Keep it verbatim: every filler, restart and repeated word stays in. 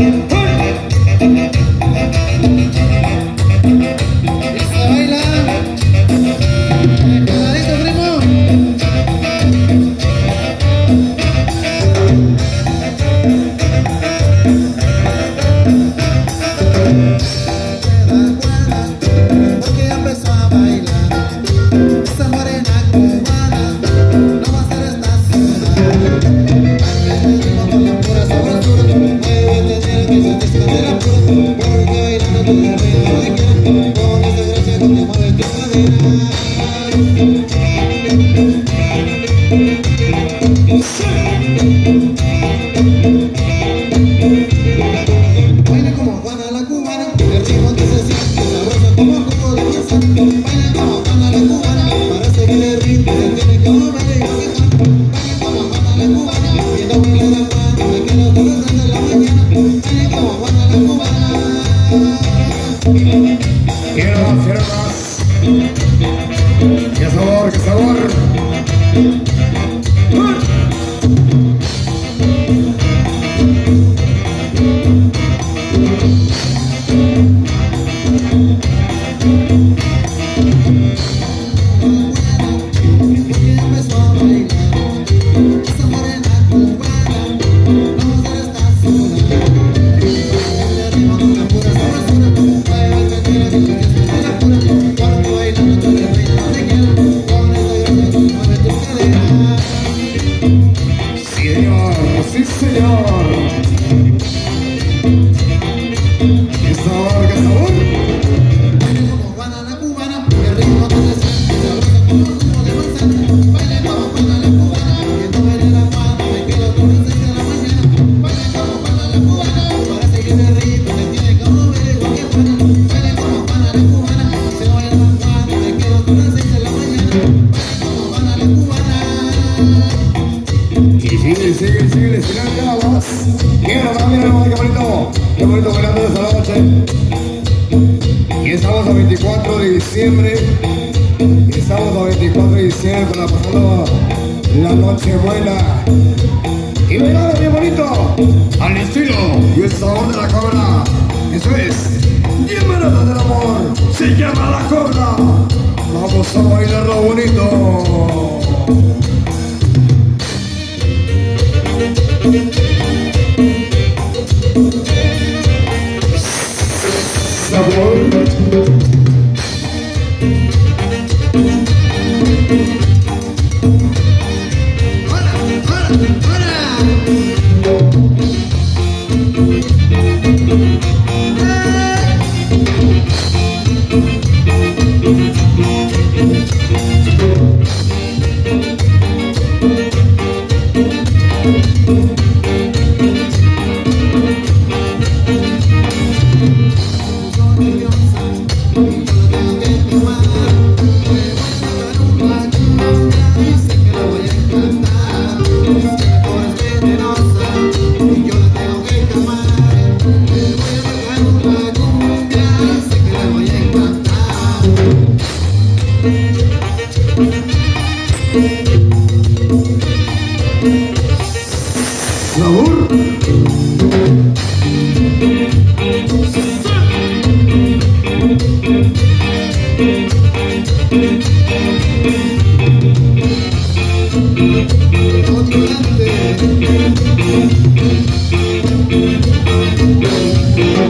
Baila como Juana la cubana, el ritmo que se siente sabroso como jugo de manzana. Baila como Juana la cubana, para seguir el ritmo se tiene que mover y baila. Baila como Juana la cubana, y no baila la Juana, me quedo hasta las tres de la mañana. Baila como Juana la cubana. Quiero más, quiero más. ¡Qué sabor, qué sabor! ¡Sí, señor! ¡Qué sabor, qué sabor! Baila como Juana la cubana, el ritmo que se siente sabroso como jugo de manzana. Baila como Juana la cubana, y no baila la Juana, me quedo hasta las seis de la mañana. Baila como Juana la cubana, para seguir el ritmo se tiene que mover igual que Juana. Baila como Juana la cubana, si no baila la Juana, me quedo hasta las seis de la mañana. Baila como Juana la cubana. Y sigue, sigue, sigue, sigue, nada más. Mira, mira, mira, qué bonito. Qué bonito bailando esta noche. Y estamos a veinticuatro de diciembre. Y estamos a veinticuatro de diciembre para pasando la noche buena. Y bailando bien bonito. Al estilo y el sabor de la Cobra. Eso es. Llamarada del amor. Se llama la Cobra. Vamos a bailarlo bonito. Sabor. ¡Hola! ¡Hola! Sabor.